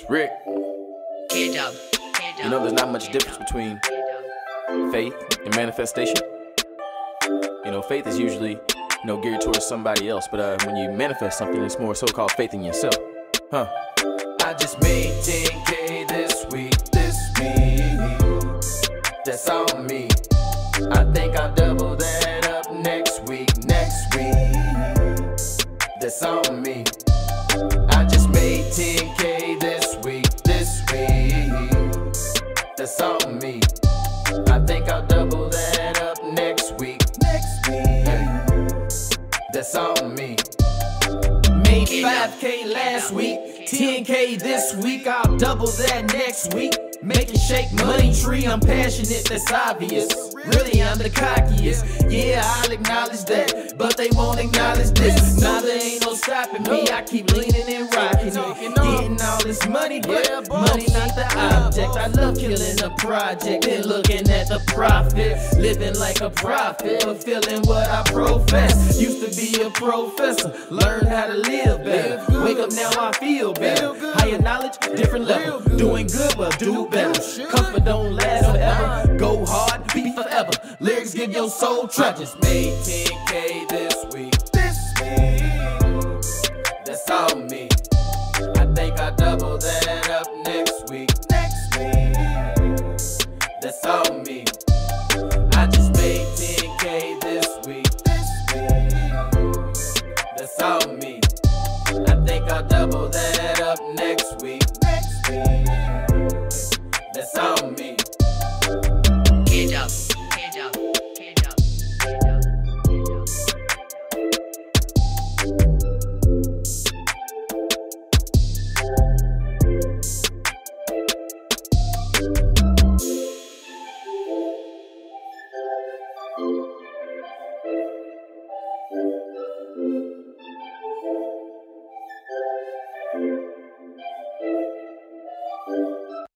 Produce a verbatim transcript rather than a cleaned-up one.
It's Rick. You know there's not much difference between faith and manifestation. You know, faith is usually, you know, geared towards somebody else, but uh, when you manifest something, it's more so-called faith in yourself. Huh. I just made ten K this week, this week. That's on me. I think I'll double that up next week, next week. That's on me. I just made ten K this week, this week. That's on me. I think I'll double that up next week, next week. Hey, that's on me. Made five K last week, ten K this week. I'll double that next week. Make it shake money tree, I'm passionate, that's obvious. Really, I'm the cockiest. Yeah, I'll acknowledge that, but they won't acknowledge this. Now there ain't no stopping me, I keep leaning and rocking it. Getting all this money, but money not the object. I love killing a project and looking at the profit. Living like a prophet, fulfilling what I profess. Used to be a professor, learned how to live better. Wake up now, I feel better. Higher knowledge, different level. Doing good, well, do better. Comfort don't last forever. Go hard, be forever. Lyrics give your soul treasures. Made ten K this week.